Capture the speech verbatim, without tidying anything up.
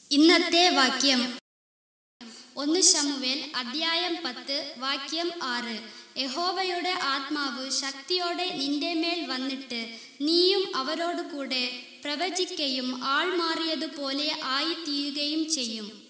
ഇന്നത്തെ വാക്യം ഒന്ന് ശമൂവേൽ അധ്യായം പത്ത് വാക്യം ആറ്. യഹോവയുടെ ആത്മാവ് ശക്തിയോടെ നിന്റെ മേൽ വന്നിട്ട് നീയും അവരോട് കൂടെ പ്രവചിക്കുകയും ആൾ മാറിയതുപോലെ ആയിത്തീരുകയും ചെയ്യും.